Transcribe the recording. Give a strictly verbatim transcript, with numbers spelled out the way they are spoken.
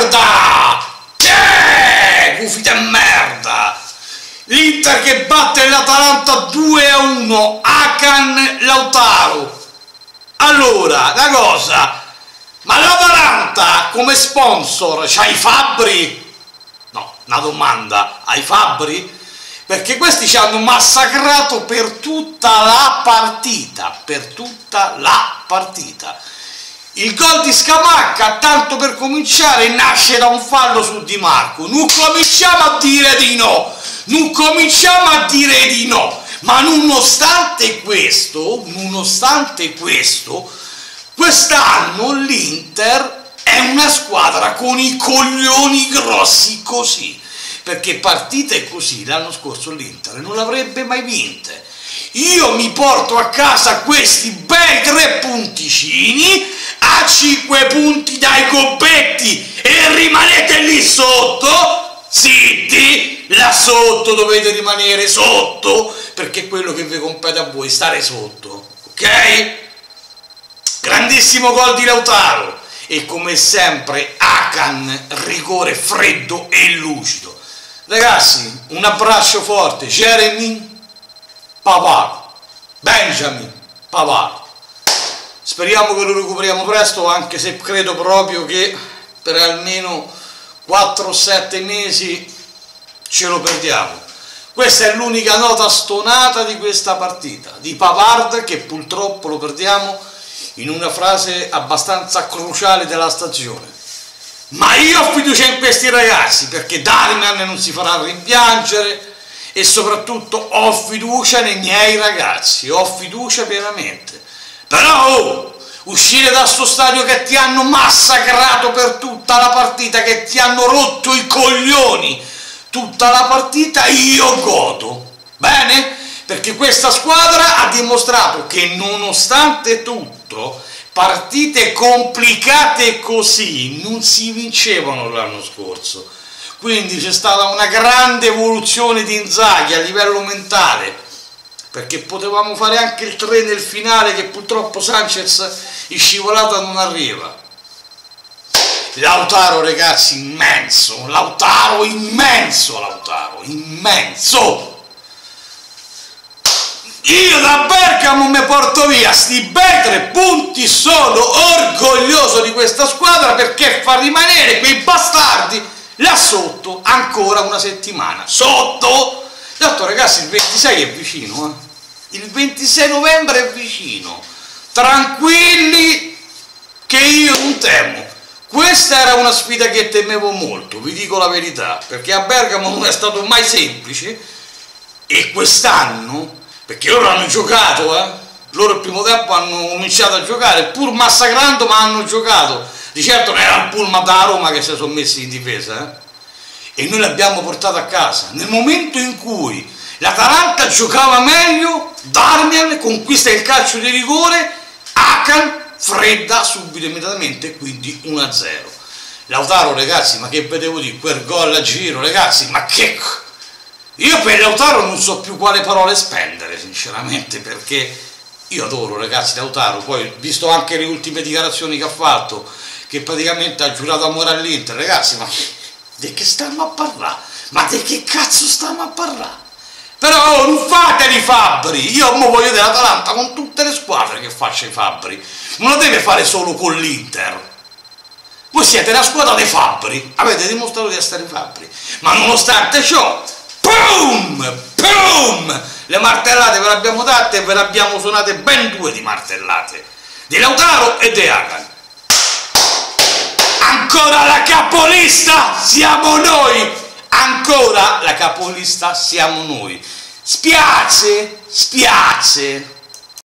merda! Eh, gufi de merda! L'Inter che batte l'Atalanta due a uno, Hakan Lautaro. Allora, una cosa, ma l'Atalanta come sponsor c'ha i Fabbri? No, una domanda, hai Fabbri? Perché questi ci hanno massacrato per tutta la partita, per tutta la partita. Il gol di Scamacca, tanto per cominciare, nasce da un fallo su Di Marco. Non cominciamo a dire di no, non cominciamo a dire di no, ma nonostante questo, nonostante questo, quest'anno l'Inter è una squadra con i coglioni grossi così, perché partite così l'anno scorso l'Inter non l'avrebbe mai vinte. Io mi porto a casa questi bei tre punticini a cinque punti dai gobbetti e rimanete lì sotto, zitti, là sotto dovete rimanere sotto, perché è quello che vi compete a voi, stare sotto, ok? Grandissimo gol di Lautaro e come sempre Hakan, rigore freddo e lucido. Ragazzi, un abbraccio forte, Jeremy Pavard, Benjamin Pavard. Speriamo che lo recuperiamo presto, anche se credo proprio che per almeno quattro sette mesi ce lo perdiamo. Questa è l'unica nota stonata di questa partita, di Pavard, che purtroppo lo perdiamo in una frase abbastanza cruciale della stagione. Ma io ho fiducia in questi ragazzi, perché Darmian non si farà rimpiangere e soprattutto ho fiducia nei miei ragazzi, ho fiducia pienamente. Però oh, uscire da sto stadio che ti hanno massacrato per tutta la partita, che ti hanno rotto i coglioni tutta la partita, io godo, bene? Perché questa squadra ha dimostrato che nonostante tutto partite complicate così non si vincevano l'anno scorso, quindi c'è stata una grande evoluzione di Inzaghi a livello mentale, perché potevamo fare anche il tre nel finale che purtroppo Sanchez in scivolata non arriva. Lautaro ragazzi, immenso, Lautaro immenso, Lautaro immenso. Io da Bergamo mi porto via sti bei tre punti, sono orgoglioso di questa squadra perché fa rimanere quei bastardi là sotto ancora una settimana. Sotto! Detto ragazzi, il ventisei è vicino, eh? Il ventisei novembre è vicino. Tranquilli che io non temo. Questa era una sfida che temevo molto, vi dico la verità, perché a Bergamo non è stato mai semplice e quest'anno, perché loro hanno giocato, eh? Loro il primo tempo hanno cominciato a giocare, pur massacrando, ma hanno giocato. Di certo non era il pullman da Roma che si sono messi in difesa, eh? E noi l'abbiamo portato a casa. Nel momento in cui l'Atalanta giocava meglio, Darmian conquista il calcio di rigore, Hakan fredda subito immediatamente, quindi uno a zero. Lautaro ragazzi, ma che vedevo di quel gol a giro ragazzi, ma che... Io per Lautaro non so più quale parole spendere sinceramente, perché io adoro ragazzi Lautaro, poi visto anche le ultime dichiarazioni che ha fatto, che praticamente ha giurato amore all'Inter, ragazzi, ma di che stiamo a parlare? Ma di che cazzo stiamo a parlare? Però oh, non fate i fabbri, io mo voglio dell'Atalanta con tutte le squadre che faccio i fabbri, non lo deve fare solo con l'Inter. Voi siete la squadra dei fabbri, avete dimostrato di essere fabbri, ma nonostante ciò, boom, boom, le martellate ve le abbiamo date e ve le abbiamo suonate ben due di martellate, di Lautaro e di Hakan. Ancora la capolista siamo noi! Ancora la capolista siamo noi. Spiace, spiace,